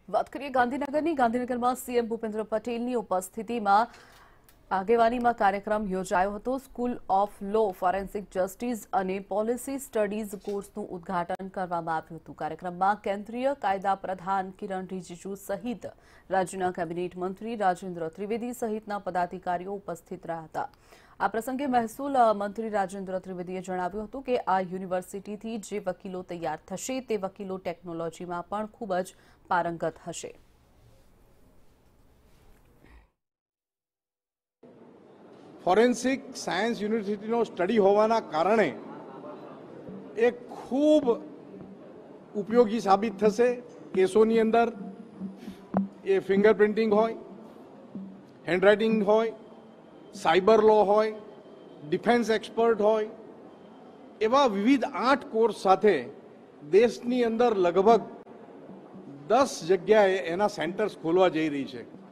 વાત કરીએ ગાંધીનગરની. ગાંધીનગરમાં સીએમ ભૂપેન્દ્ર પટેલની ઉપસ્થિતિમાં આગેવાનીમાં કાર્યક્રમ યોજાયો હતો. School of law, forensic justice અને પોલિસી સ્ટડીઝ કોર્સનું ઉદ્ઘાટન કરવામાં આવ્યું હતું. કાર્યક્રમમાં કેન્દ્રીય કાયદા પ્રધાન કિરણ રિજિજુ સહિત રાજ્યના કેબિનેટ મંત્રી રાજેન્દ્ર ત્રિવેદી સહિતના પદાધિકારીઓ ઉપસ્થિત રહ્યા હતા. આ પ્રસંગે મહેસૂલ મંત્રી રાજેન્દ્ર ત્રિવેદીએ જણાવ્યું હતું કે આ યુનિવર્સિટીથી જે વકીલો તૈયાર થશે તે વકીલો ટેકનોલોજીમાં પણ ખૂબ જ પારંગત હશે. ફોરેન્સિક સાયન્સ યુનિવર્સિટીનો સ્ટડી હોવાના કારણે એ ખૂબ ઉપયોગી સાબિત થશે. કેસોની અંદર એ ફિંગરપ્રિન્ટિંગ હોય, હેન્ડરાઇટિંગ હોય, સાયબર લો હોય, ડિફેન્સ એક્સપર્ટ હોય, એવા વિવિધ 8 કોર્સ સાથે દેશની અંદર લગભગ 10 જગ્યાએ એના સેન્ટર્સ ખોલવા જઈ રહી છે.